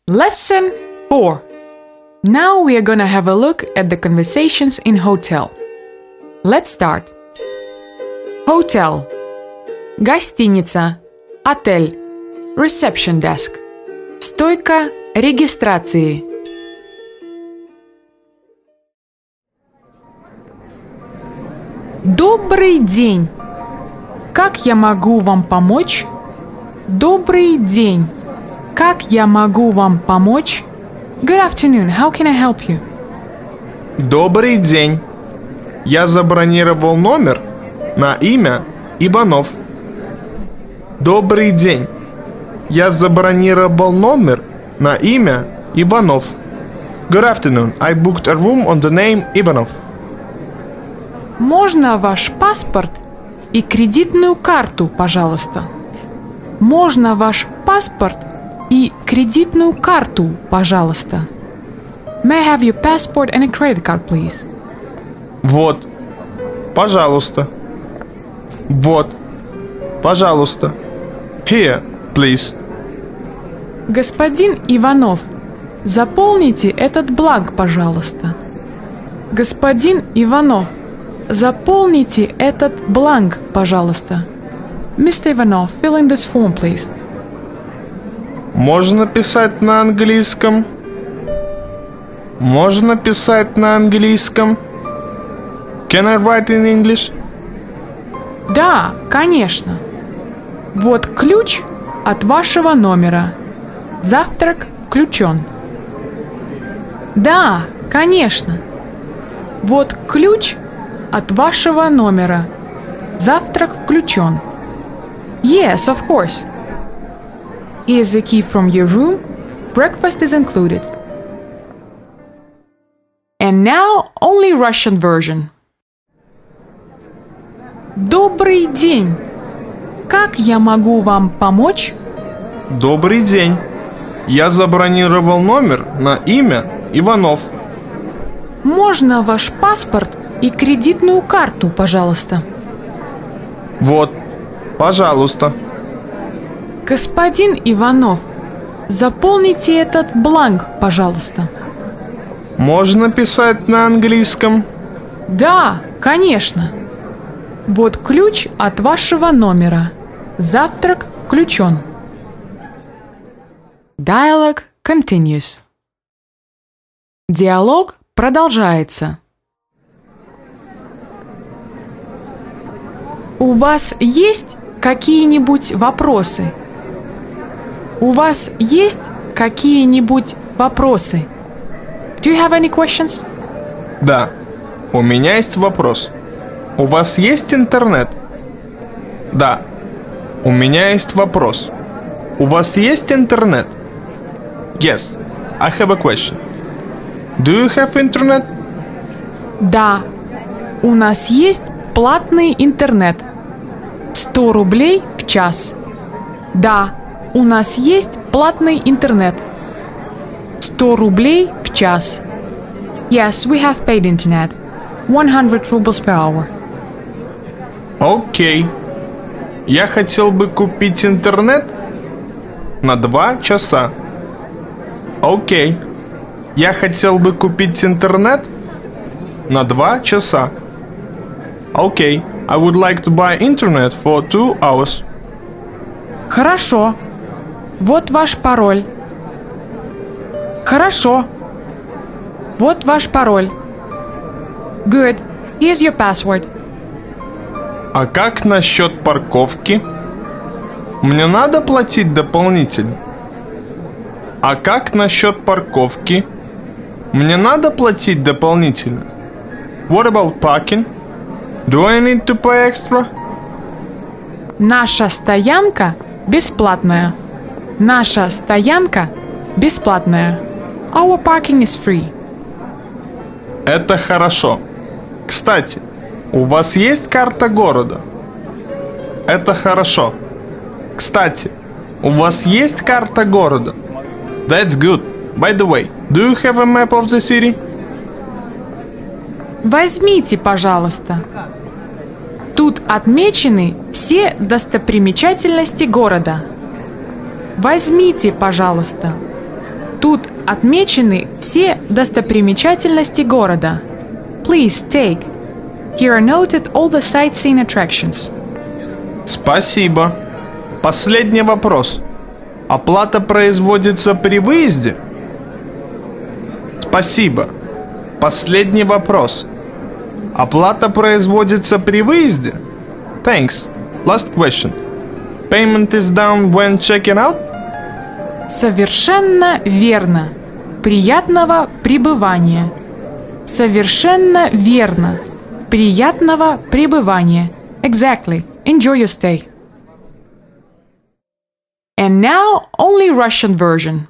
Lesson 4. Now we are gonna have a look at the conversations in hotel. Let's start. Hotel. Гостиница. Отель. Reception desk. Стойка регистрации. Добрый день. Как я могу вам помочь? Добрый день. Как я могу вам помочь? Good afternoon. How can I help you? Добрый день. Я забронировал номер на имя Иванов. Добрый день. Я забронировал номер на имя Иванов. Good afternoon. I booked a room on the name Ivanov. Можно ваш паспорт и кредитную карту, пожалуйста? Можно ваш паспорт и кредитную карту, пожалуйста? May I have your passport and a credit card, please? Вот. Пожалуйста. Вот. Пожалуйста. Here, please. Господин Иванов, заполните этот бланк, пожалуйста. Господин Иванов, заполните этот бланк, пожалуйста. Mr. Ivanov, fill in this form, please. Можно писать на английском? Можно писать на английском? Can I write in English? Да, конечно. Вот ключ от вашего номера. Завтрак включен. Да, конечно. Вот ключ от вашего номера. Завтрак включен. Yes, of course. Here's the key from your room. Breakfast is included. And now only Russian version. Добрый день. Как я могу вам помочь? Добрый день. Я забронировал номер на имя Иванов. Можно ваш паспорт и кредитную карту, пожалуйста? Вот. Пожалуйста. Господин Иванов, заполните этот бланк, пожалуйста. Можно писать на английском? Да, конечно. Вот ключ от вашего номера. Завтрак включен. Dialogue continues. Диалог продолжается. У вас есть какие-нибудь вопросы? У вас есть какие-нибудь вопросы? Do you have any questions? Да. У меня есть вопрос. У вас есть интернет? Да. У меня есть вопрос. У вас есть интернет? Yes. I have a question. Do you have internet? Да. У нас есть платный интернет. 100 рублей в час. Да. У нас есть платный интернет. 100 рублей в час. Yes, we have paid internet. 100 rubles per hour. Окей. Я хотел бы купить интернет на 2 часа. Окей. Я хотел бы купить интернет на 2 часа. Окей. I would like to buy internet for 2 hours. Хорошо. Вот ваш пароль. Хорошо. Вот ваш пароль. Good. Here's your password. А как насчет парковки? Мне надо платить дополнительно? А как насчет парковки? Мне надо платить дополнительно? What about parking? Do I need to pay extra? Наша стоянка бесплатная. Наша стоянка бесплатная. Our parking is free. Это хорошо. Кстати, у вас есть карта города? Это хорошо. Кстати, у вас есть карта города? That's good. By the way, do you have a map of the city? Возьмите, пожалуйста. Тут отмечены все достопримечательности города. Возьмите, пожалуйста. Тут отмечены все достопримечательности города. Please take. Here are noted all the sightseeing attractions. Спасибо. Последний вопрос. Оплата производится при выезде? Спасибо. Последний вопрос. Оплата производится при выезде? Thanks. Last question. Payment is done when checking out? Совершенно верно. Приятного пребывания. Совершенно верно. Приятного пребывания. Exactly. Enjoy your stay. And now only Russian version.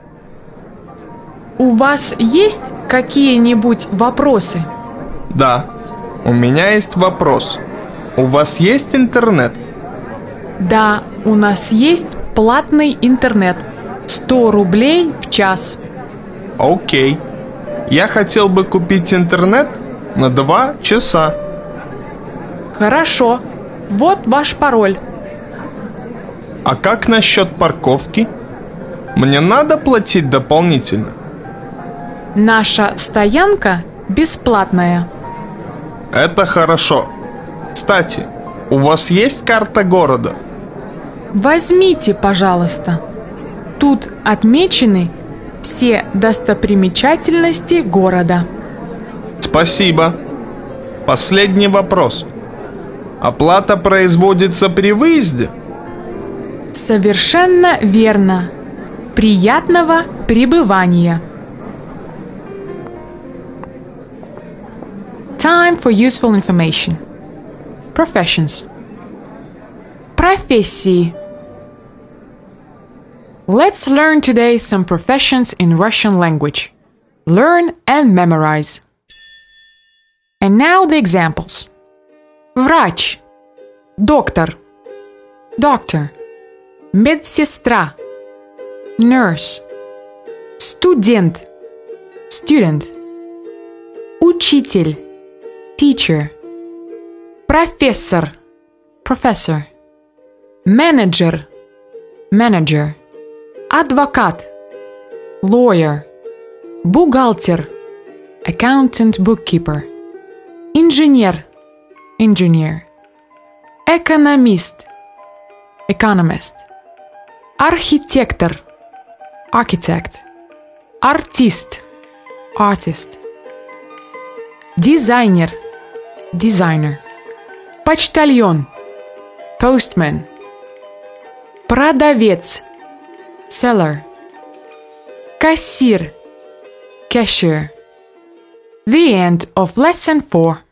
У вас есть какие-нибудь вопросы? Да. У меня есть вопрос. У вас есть интернет? Да, у нас есть платный интернет. 100 рублей в час. Окей. Я хотел бы купить интернет на 2 часа. Хорошо. Вот ваш пароль. А как насчет парковки? Мне надо платить дополнительно? Наша стоянка бесплатная. Это хорошо. Кстати, у вас есть карта города? Возьмите, пожалуйста. Тут отмечены все достопримечательности города. Спасибо. Последний вопрос. Оплата производится при выезде? Совершенно верно. Приятного пребывания. Time for useful information. Professions. Профессии. Let's learn today some professions in Russian language. Learn and memorize. And now the examples. Врач. Доктор. Doctor. Медсестра. Nurse. Студент. Student. Учитель. Teacher. Профессор. Professor. Менеджер. Manager. Адвокат. Lawyer. Бухгалтер. Accountant, bookkeeper. Инженер. Engineer. Экономист. Economist. Архитектор. Architect. Артист. Artist. Дизайнер. Designer. Почтальон. Postman. Продавец. Seller. Кассир. Cashier. The end of lesson 4.